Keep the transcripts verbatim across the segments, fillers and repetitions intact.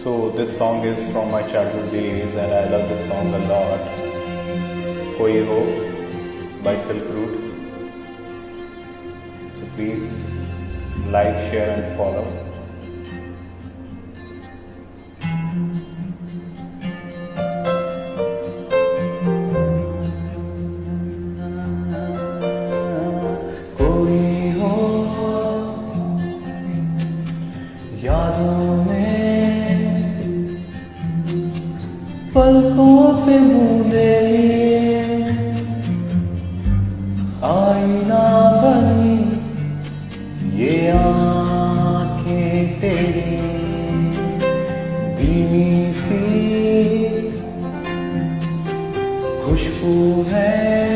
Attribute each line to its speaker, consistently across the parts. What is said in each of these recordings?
Speaker 1: So this song is from my childhood days and I love this song a lot. Koi Ho by Silk Root. So please like, share and follow.
Speaker 2: कोई हो यादों में पलकों पे बूंदे आईना बनी ये आंखें तेरी धीमी सी खुशबू है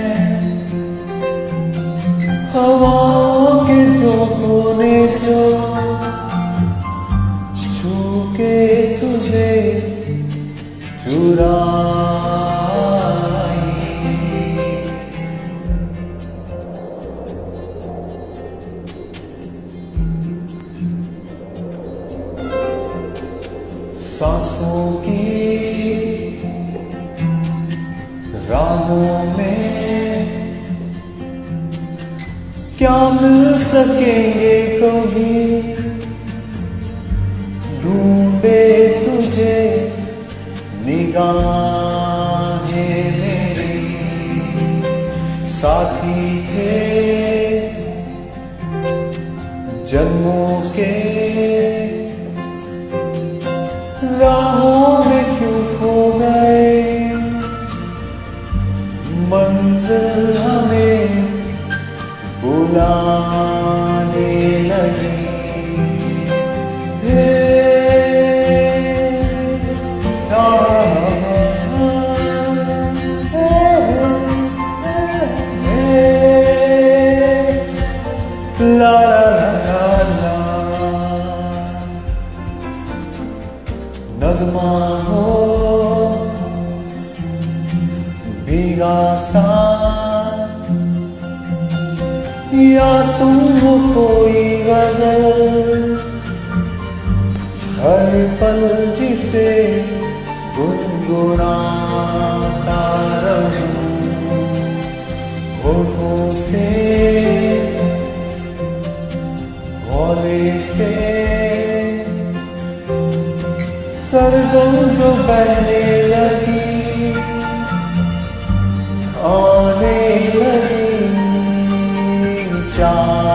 Speaker 2: हवाओं के झोंकों ने जो छू के तुझे चुराई। सांसों की राहों में क्या मिल सकेंगे कभी ढूंढे तुझे निगाहें मेरी साथी थे जन्मों के राहों में क्यों खो गए मंजिल हमें बुलाने लगी। हे ला ला ला नगमा हो भीगा सा या तुम हो कोई गजल हर पल जिसे गुनगुनाता रहूं होठों से हौले से सरगम जो बहने लगी आने लगी चाह